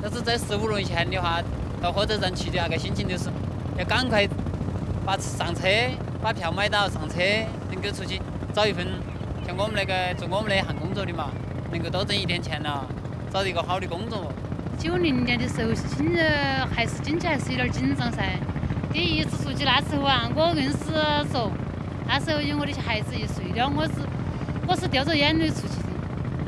但是在15年前的话，到火车站去的那个心情就是要赶快上车，把票买到，上车能够出去找一份像我们那个做我们那行工作的嘛，能够多挣一点钱了，找一个好的工作。 90年的时候，经济还是有点紧张噻。第一次出去那时候啊，我硬是说，那时候因为我的孩子1岁了，我是掉着眼泪出去的。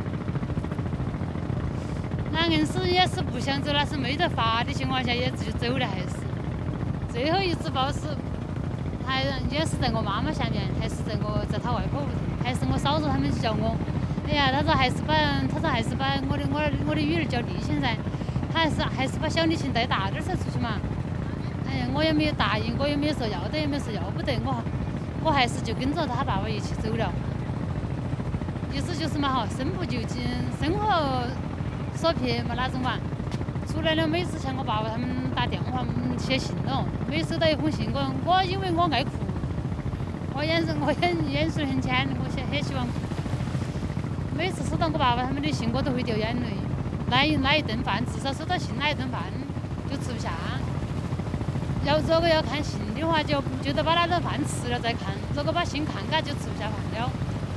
那硬是也是不想走，那是没得法的情况下也就走了，还是最后一次报是，还也是在我妈妈下面，还是在她外婆屋头，还是我嫂子他们叫我。哎呀，他说还是把我的女儿叫丽琴噻，他还是把小丽琴带大点儿才出去嘛。哎呀，我也没有答应，我也没有说要得，也没有说要不得，我还是就跟着他爸爸一起走了。意思就是嘛哈，身不由己，生活所迫嘛那种嘛。出来了，每次向我爸爸他们打电话写信了，每收到一封信，我因为我爱哭，我眼水很浅，我很希望哭。每次收到我爸爸他们的信，我都会掉眼泪。那一顿饭，至少收到信那一顿饭就吃不下。如果要看信的话，就得把那顿饭吃了再看；如果把信看嘎，就吃不下饭了。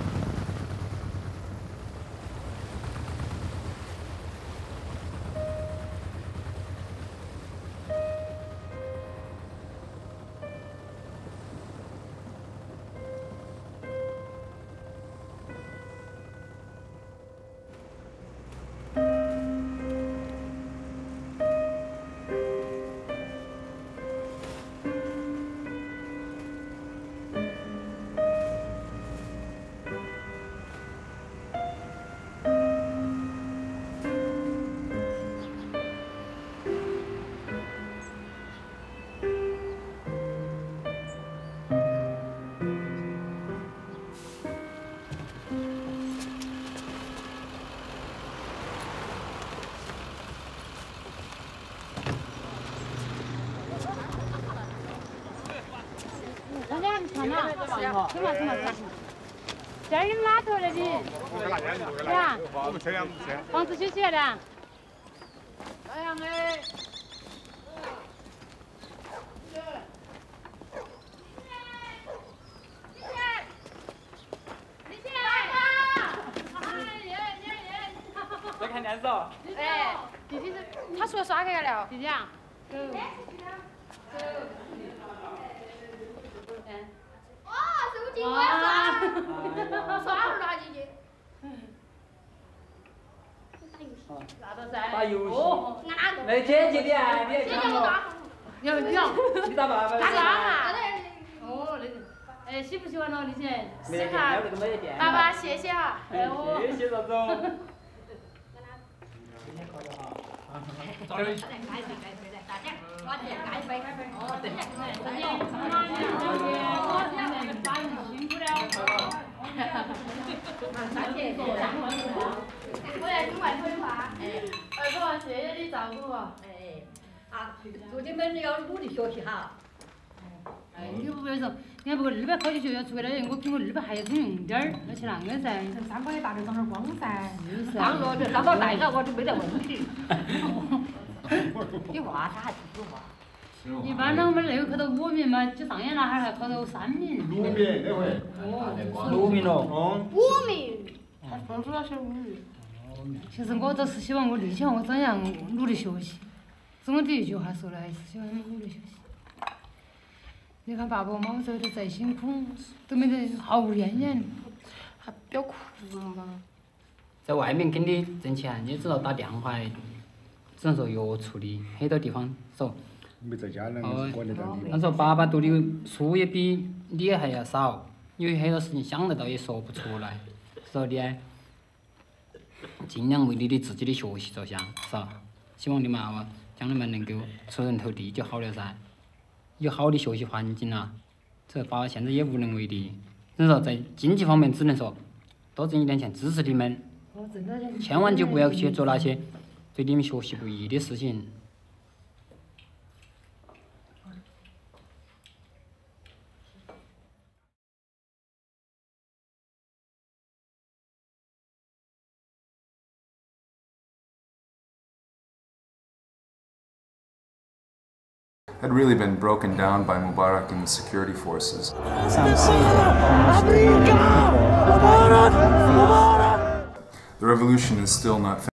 看嘛，听嘛。这儿你们哪头来的？对啊， 我们车呀， 房子修起来的啊。 这样哎。在看电视哦。 哎，弟弟他出来耍去了。 弟弟啊，走。 哦，手机我要耍，耍了拿进去。 那都噻。 打游戏。 哪个？ 那姐姐的啊，你姐姐我打。 你打爸爸。 打光啊！ 哦，那喜不喜欢咯，丽姐？ 喜欢。 爸爸，谢谢哈。 谢谢老总。 我来跟外婆的话。外婆，谢谢你照顾我。 族亲们要努力学习哈。 你不别说，你看不过200考起学校出来的，我苹果200还要中用点儿，而且那个噻。 3个月大的长点光噻。 是当然这找到带个我就没得问题。你话他还是说话。 一般我们那回考到5名嘛，就上眼那哈儿还考到3名。 6名那回。 6名了。 5名。 他分数要写5名。 其实我都是希望我丽像我这样努力学习。总的一句话说来，还是希望他们努力学习。你看爸爸妈妈走得再辛苦，都没得毫无怨言。 还比较苦嘛。 在外面给你挣钱，你只要打电话，只能说约处理，很多地方少。 没在家人是管得到你。 他说爸爸读的书也比你还要少，有很多事情想得到也说不出来，所以呢，尽量为你的自己的学习着想，是吧？希望你们娃娃将来嘛能够出人头地就好了噻，有好的学习环境啦。这爸爸现在也无能为力，只能说在经济方面只能说多挣一点钱支持你们，千万就不要去做那些对你们学习不益的事情。 had really been broken down by Mubarak and the security forces. The revolution is still not finished.